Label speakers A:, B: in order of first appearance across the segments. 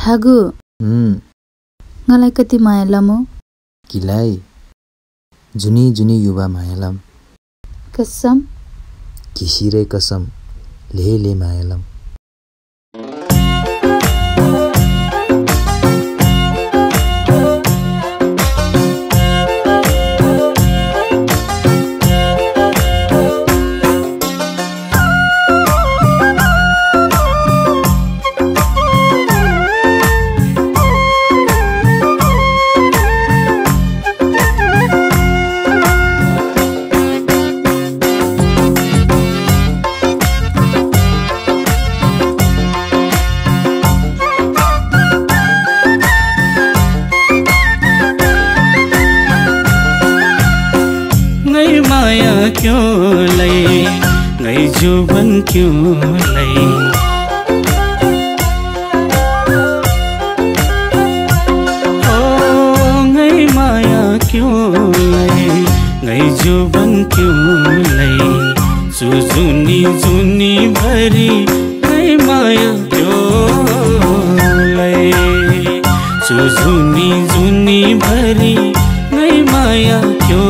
A: ठागु ngलाई कति माया लामो
B: किलाई जुनी जुनी युवा मायालम
A: कसम
B: किसिरे कसम ले मायालम
C: क्यों लै ngây जुबन क्यों लै ओ ngây माया क्यों लै ngây जुबन क्यों लै जुनी जुनी भरी ngây माया क्यों लै जुनी जुनी भरी ngây माया क्यों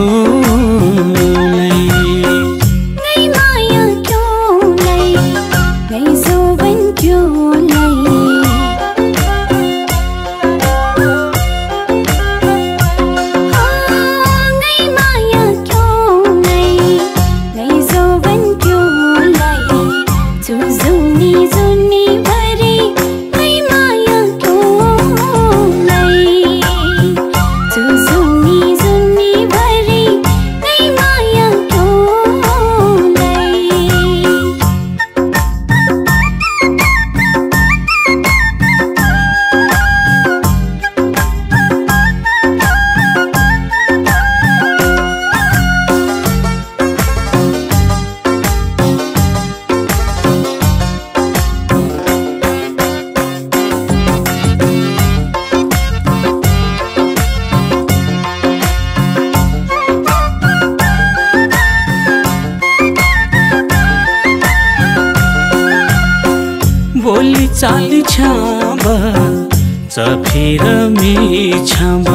C: बोली चाली छाबा चफिर मी छाबा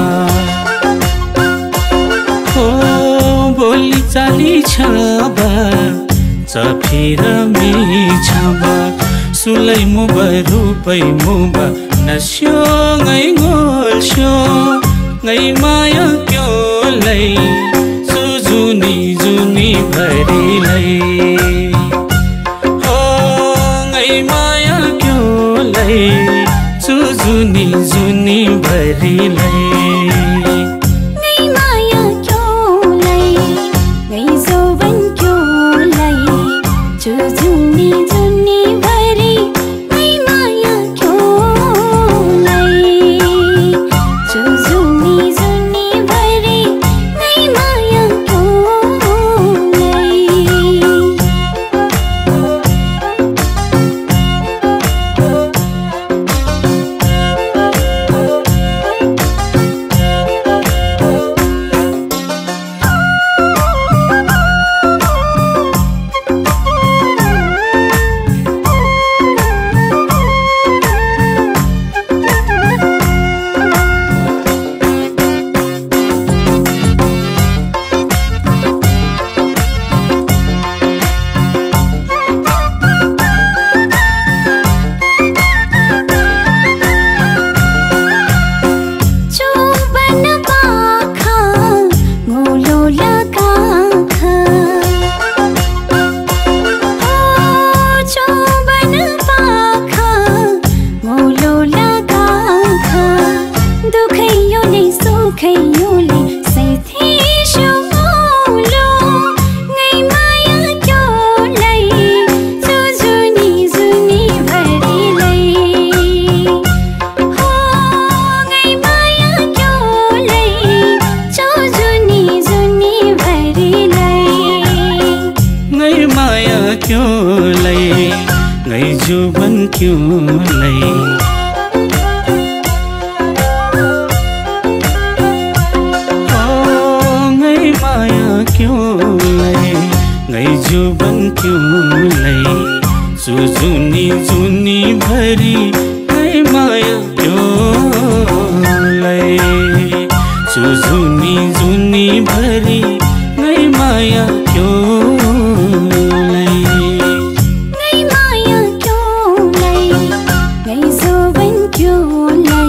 C: हो बोली चाली छाबा चफिर मी छाबा सुलै मुबा रुपै मुबा नस्यो ngै गोल्स्यो ngै माया क्यों लै सुजुनी जुनी भरी लै जुनी जुनी भरी लै
D: ngây माया क्यों लै ngây जोवन क्यों लै जुनी जुनी भरी ngây माया क्यों लै जुनी जुनी भरी ngây माया क्यों लै
C: क्यों लै ngây जुबन क्यों लै ओ ngây माया क्यों लै ngây जुबन क्यों लै जुनी जुनी भरी नै माया क्यों लै जुनी जुनी भरी नै माया क्यों लै
D: नै माया क्यों लै नै जोवन क्यों लै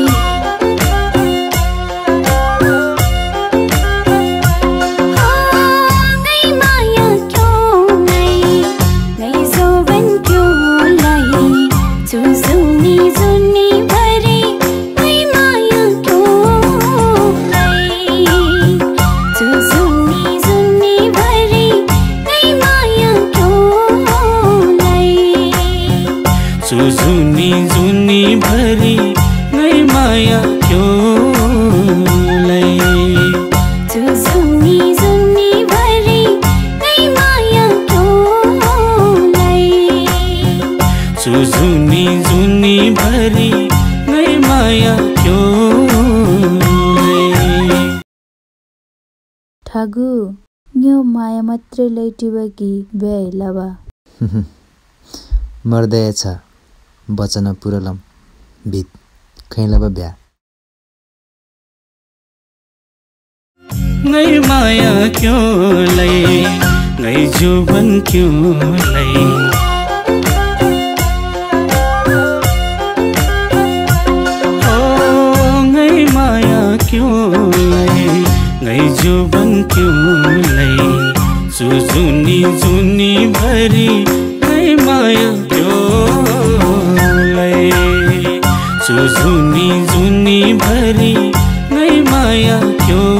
D: नै माया क्यों लै नै जोवन क्यों लै जुनी जुनी भरी नै माया क्यों लै जुनी जुनी भरी नै माया क्यों लै
C: जुनी जुनी भरी नै माया क्यों लै
D: जुनी जुनी भरी नै माया क्यों लै
C: जुनी जुनी भरी नै माया क्यों लै
A: ठागु न्यो माया मात्रै लैटिबा कि बे लाबा
B: मर्दय छ वचन पुरलम भित खैलबा ब्या
C: नै माया क्यों लै नै जुवन क्यों लै नै माया क्यों लै नै जुवन क्यों लै जुनी जुनी भरी नै माया क्यों लै जुनी जुनी भरी नै माया क्यों